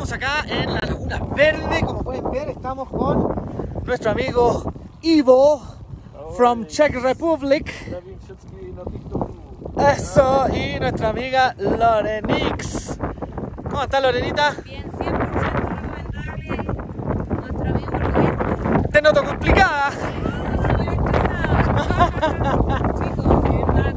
estamos acá en la Laguna Verde. Como pueden ver, estamos con nuestro amigo Ivo from Czech Republic. Eso, y nuestra amiga Lorenix. ¿Cómo está, Lorenita? Bien, 100% recomendable. Nuestro amigo Roberto. Te noto complicada. Chicos, de verdad,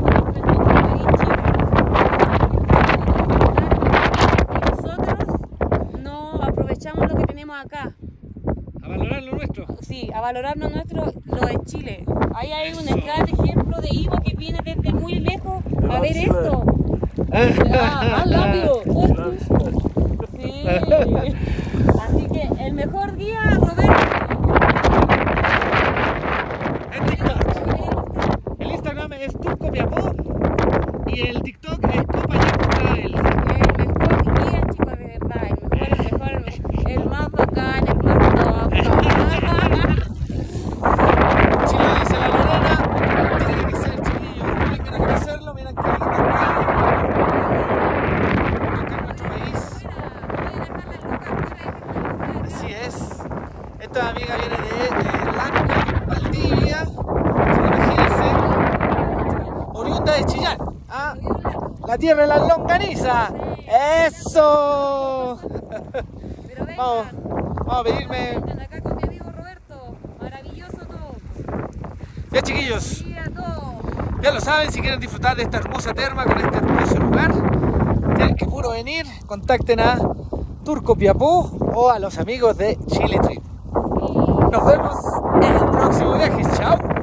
nosotros no aprovechamos lo que tenemos acá. A valorar lo nuestro. Sí, a valorar lo nuestro, lo de Chile. Ahí hay un gran ejemplo de Ivo que viene desde muy lejos a ver esto. Rápido. Sí. Así que el mejor día, Roberto. En TikTok. El Instagram es turcopiapó y el TikTok es copayac.el. El mejor guía, chicos, de verdad. El mejor, el más bacán, el más top. Si lo dice la Lorena, tiene que ser, chiquillos. Vengan a conocerlo, miren qué lindo está. Acá en nuestro país. Así es. Esta amiga viene de Lanco, Valdivia. Imagínense. Oriunda de Chillán. ¿Ah? La tierra de la longaniza. ¡Eso! Pero vengan, Vamos a pedirme. vengan acá con mi amigo Roberto. Maravilloso todo. Ya, chiquillos. Sí, a todo. Ya lo saben, si quieren disfrutar de esta hermosa terma con este hermoso lugar, tienen que puro venir, contacten a Turco Piapó o a los amigos de Chile Trip. Nos vemos en el próximo viaje. ¡Chao!